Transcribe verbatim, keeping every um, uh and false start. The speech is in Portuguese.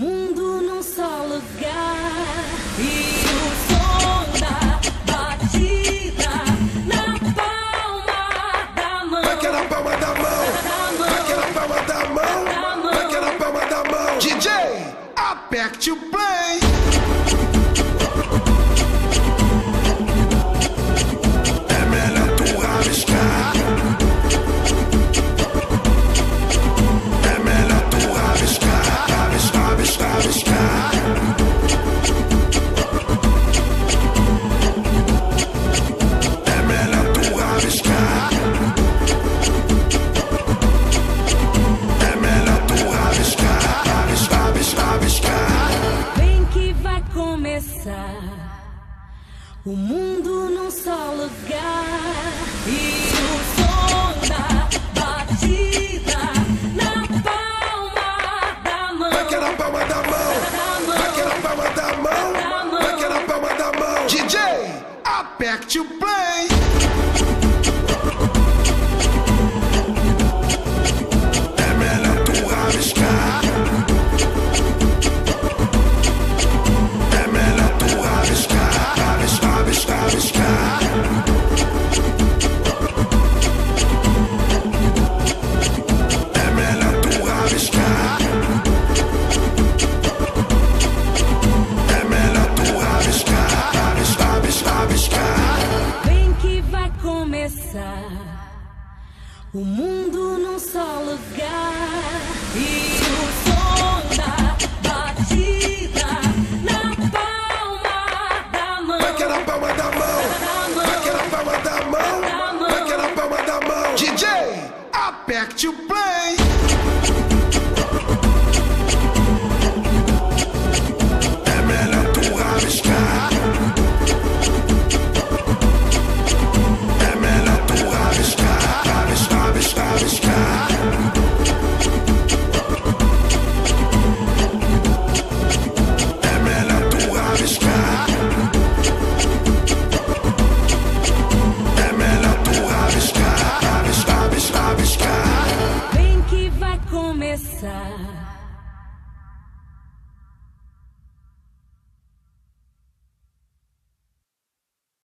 mundo num só lugar. E o som da batida na palma da mão. Vai que é na palma da mão. Vai que é na palma da mão. Vai que é na palma da mão. D J, aperte o play. É melhor tu arriscar. É melhor tu arriscar. Arriscar, arriscar, arriscar. É melhor tu arriscar. É melhor tu arriscar. Arriscar, arriscar, arriscar. Vem que vai começar o mundo num só lugar. E o som da batida na palma da mão. Vai que é na palma da mão. Vai que é na palma da mão. Vai que é na palma da mão. D J, aperte o play. É melhor tu arriscar. É melhor tu arriscar. Arriscar, arriscar, arriscar. É melhor tu arriscar. É melhor tu arriscar. Arriscar, arriscar, arriscar. Vem que vai começar o mundo